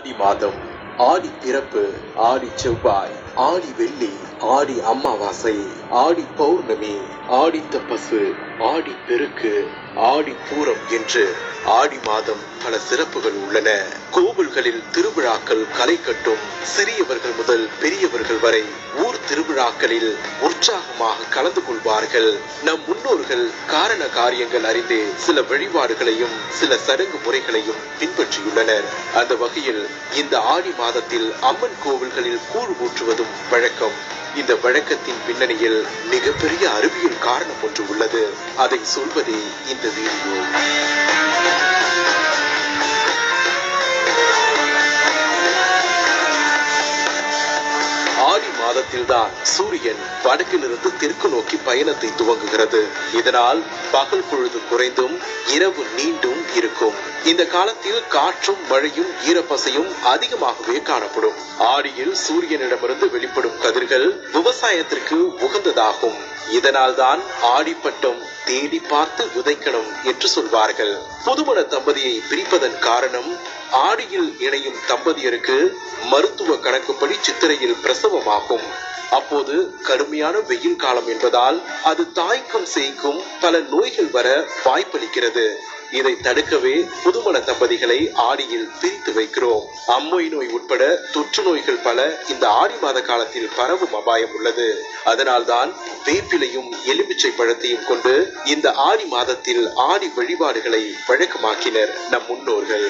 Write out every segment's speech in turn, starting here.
ஆடி மாதம், ஆடி பிறப்பு, ஆடி செவ்வாய், ஆடி வெள்ளி, ஆடி அமாவாசை, ஆடி பௌர்ணமி, ஆடி தப்பசு, ஆடி பெருக்கு, ஆடி பூரம் என்று ஆடி மாதம் பல சிறப்புகள் உள்ளன. கோவில்களில் திருவிழாக்கள் களை கட்டும். சிறியவர்கள் முதல் பெரியவர்கள் வரை ஊர் திருவிழாக்களில் உற்சாகமாக கலந்து கொள்வார்கள். நம் முன்னோர்கள் காரண காரியங்கள் அறிந்தே சில வழிபாடுகளையும் சில சடங்கு முறைகளையும் பின்பற்றியுள்ளனர். அந்த வகையில் இந்த ஆடி மாதத்தில் அம்மன் கோவில்களில் கூழ் ஊற்றுவதும் வழக்கம். இந்த வழக்கத்தின் பின்னணியில் மிகப்பெரிய அறிவியல் காரணம் ஒன்று உள்ளது. அதை சொல்வதே இந்த வீடியோ. ஆடி மாதத்தில்தான் சூரியன் வடக்கிலிருந்து தெற்கு நோக்கி பயணத்தை துவங்குகிறது. இதனால் பகல் பொழுது குறைந்தும் இரவு நீண்டும் இருக்கும். இந்த காலத்தில் காற்றும் மழையும் ஈரப்பசையும் அதிகமாகவே காணப்படும். ஆடியில் சூரியனிடமிருந்து வெளிப்படும் கதிர்கள் விவசாயத்திற்கு உகந்ததாகும். இதனால் தான் ஆடிப்பட்டம் தேடி பார்த்து விதைக்கணும் என்று சொல்வார்கள். புதுமண தம்பதியை பிரிப்பதன் காரணம், ஆடியில் இணையும் தம்பதியருக்கு மருத்துவ கணக்குப்படி சித்திரையில் பிரசவமாகும். அப்போது கடுமையான வெயில் காலம் என்பதால் அது தாய்க்கும் சேய்க்கும் பல நோய்கள் வர வாய்ப்பளிக்கிறது. இதை தடுக்கவே புதுமண தம்பதிகளை ஆடியில் பிரித்து வைக்கிறோம். அம்மை நோய் உட்பட தொற்று நோய்கள் பல இந்த ஆடி மாத காலத்தில் பரவும் அபாயம் உள்ளது. அதனால்தான் வேப்பிலையும் எலுமிச்சை பழத்தையும் கொண்டு இந்த ஆடி மாதத்தில் ஆடி வழிபாடுகளை வழக்கமாக்கினர் நம் முன்னோர்கள்.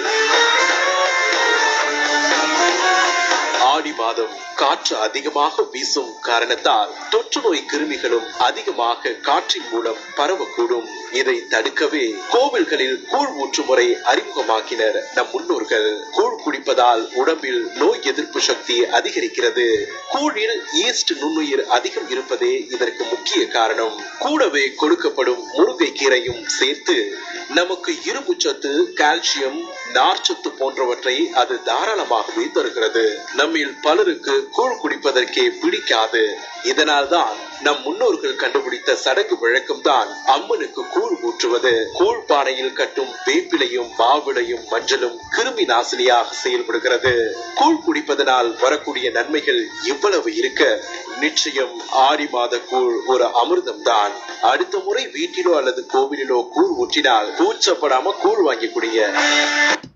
ஆடி மாதம் காற்று அதிகமாக வீசும் காரணத்தால் தொற்று நோய் கிருமிகளும் அதிகமாக காற்றின் மூலம் பரவக்கூடும். இதை தடுக்கவே கோவில்களில் கூழ் ஊற்றும் முறை அறிமுகமாக்கினர் நம் முன்னோர்கள். கூழ் குடிப்பதால் உடம்பில் நோய் எதிர்ப்பு சக்தி அதிகரிக்கிறது. கூழில் ஈஸ்ட் நுண்ணுயிர் அதிகம் இருப்பதே இதற்கு முக்கிய காரணம். கூடவே கொடுக்கப்படும் முருங்கை கீரையும் சேர்த்து நமக்கு இரும்பு சத்து, கால்சியம், நார்ச்சத்து போன்றவற்றை அது தாராளமாகவே தருகிறது. நம்மில் பலருக்கு கூழ் குடிப்பதற்கே பிடிக்காது. இதனால்தான் நம் முன்னோர்கள் கண்டுபிடித்த சடங்கு வழக்கம்தான் அம்மனுக்கு கூழ் ஊற்றுவது. கூழ் பானையில் கட்டும் வேப்பிலையும் மாவிளையும் மஞ்சளும் கிருமி நாசினியாக செயல்படுகிறது. கூழ் குடிப்பதனால் வரக்கூடிய நன்மைகள் இவ்வளவு இருக்க, நிச்சயம் ஆடி மாத கூழ் ஒரு அமிர்தம் தான். அடுத்த முறை வீட்டிலோ அல்லது கோவிலிலோ கூழ் ஊற்றினால் கூச்சப்படாம கூழ் வாங்கி குடிங்க.